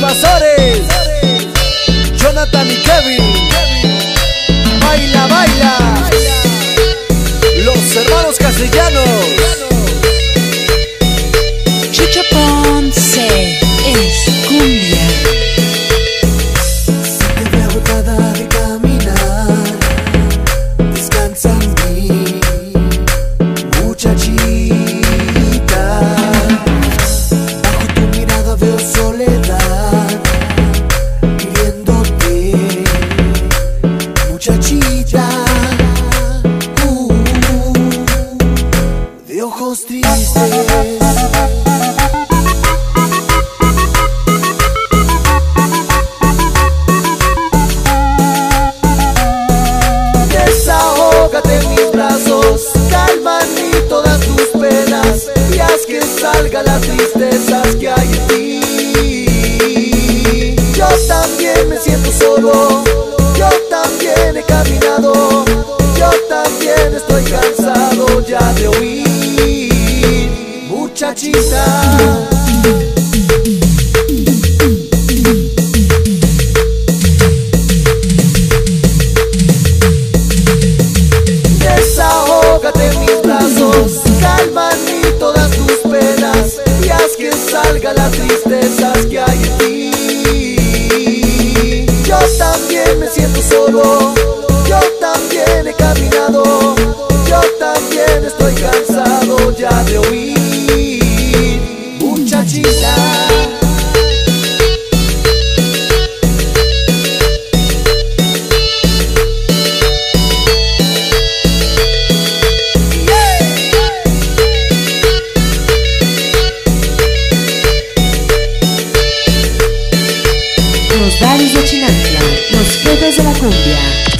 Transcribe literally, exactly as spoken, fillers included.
Invasores, Jonathan y Kevin. Baila, baila. Los hermanos castellanos. Chucho Ponce es cumbia. Siempre agotada de caminar, descansa en mí, muchachita. Bajo tu mirada veo soledad, pidiéndote, muchachita. Uh, de ojos tristes. Desahógate en mis brazos, calman y todas tus penas, y haz que salga las tristezas que hay en ti. Yo también me siento solo, yo también he caminado, yo también estoy cansado ya de oír, muchachita. Desahógate en mis brazos, calman y todas tus penas, y haz que salga las tristezas que hay en ti. Yo también me siento solo, yo también he caminado, yo también estoy cansado ya de oír, muchachita. Los Daddies de Chinantla, los jefes de la cumbia.